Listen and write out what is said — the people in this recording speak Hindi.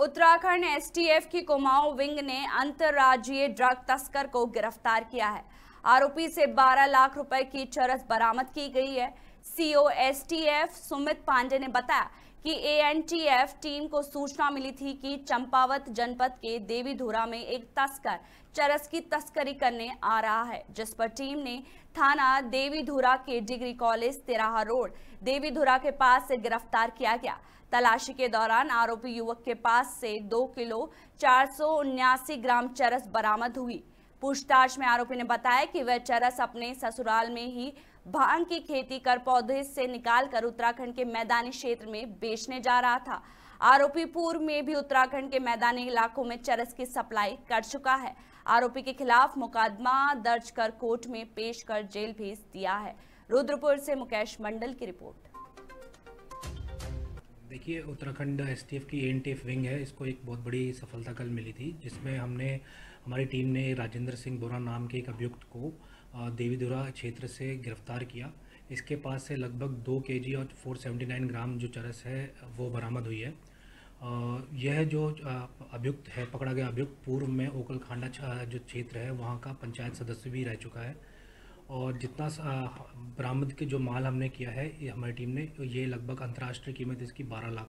उत्तराखंड एसटीएफ की कुमाऊं विंग ने अंतर्राज्यीय ड्रग तस्कर को गिरफ्तार किया है। आरोपी से 12 लाख रुपए की चरस बरामद की गई है। सीओ एसटीएफ सुमित पांडे ने बताया कि एएनटीएफ टीम को सूचना मिली थी कि चंपावत जनपद के देवीधुरा में एक तस्कर चरस की तस्करी करने आ रहा है, जिस पर टीम ने थाना देवीधुरा के डिग्री कॉलेज तिराहा रोड देवीधुरा के पास से गिरफ्तार किया गया। तलाशी के दौरान आरोपी युवक के पास से 2 किलो 479 ग्राम चरस बरामद हुई। पूछताछ में आरोपी ने बताया कि वह चरस अपने ससुराल में ही भांग की खेती कर पौधे से निकालकर उत्तराखंड के मैदानी क्षेत्र में बेचने जा रहा था। आरोपी पूर्व में भी उत्तराखंड के मैदानी इलाकों में चरस की सप्लाई कर चुका है। आरोपी के खिलाफ मुकदमा दर्ज कर कोर्ट में पेश कर जेल भेज दिया है। रुद्रपुर से मुकेश मंडल की रिपोर्ट। देखिए, उत्तराखंड एसटीएफ की एएनटीएफ विंग है, इसको एक बहुत बड़ी सफलता कल मिली थी, जिसमें हमारी टीम ने राजेंद्र सिंह बोरा नाम के एक अभियुक्त को देवीधुरा क्षेत्र से गिरफ्तार किया। इसके पास से लगभग 2 केजी और 479 ग्राम जो चरस है वो बरामद हुई है। यह जो अभियुक्त है, पकड़ा गया अभियुक्त पूर्व में ओकलखांडा जो क्षेत्र है वहाँ का पंचायत सदस्य भी रह चुका है। और जितना बरामद के जो माल हमने किया है ये हमारी टीम ने, ये लगभग अंतर्राष्ट्रीय कीमत इसकी 12 लाख